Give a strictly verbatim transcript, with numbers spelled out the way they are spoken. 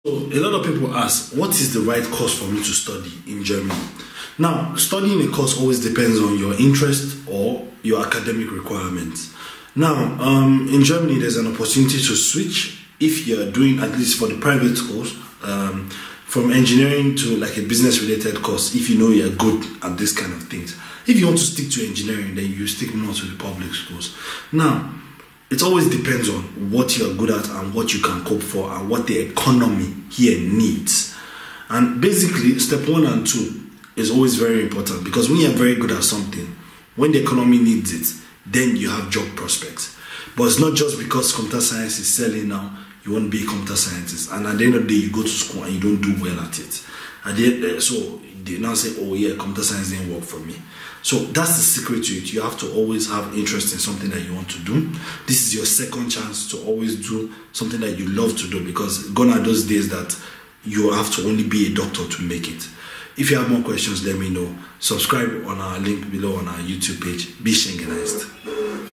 So a lot of people ask, what is the right course for me to study in Germany? Now, studying a course always depends on your interest or your academic requirements. Now, um, in Germany, there's an opportunity to switch if you're doing, at least for the private schools, um, from engineering to like a business-related course, if you know you're good at this kind of things. If you want to stick to engineering, then you stick more to the public schools. Now, it always depends on what you're good at and what you can cope for and what the economy here needs. And basically, step one and two is always very important, because when you're very good at something, when the economy needs it, then you have job prospects. But it's not just because computer science is selling now, you want to be a computer scientist. And at the end of the day, you go to school and you don't do well at it. At the end, uh, so they now say, oh yeah, computer science didn't work for me. So that's the secret to it. You have to always have interest in something that you want to do. This is your second chance to always do something that you love to do, because gone are those days that you have to only be a doctor to make it. If you have more questions, let me know. Subscribe on our link below on our YouTube page. Be Schengenized.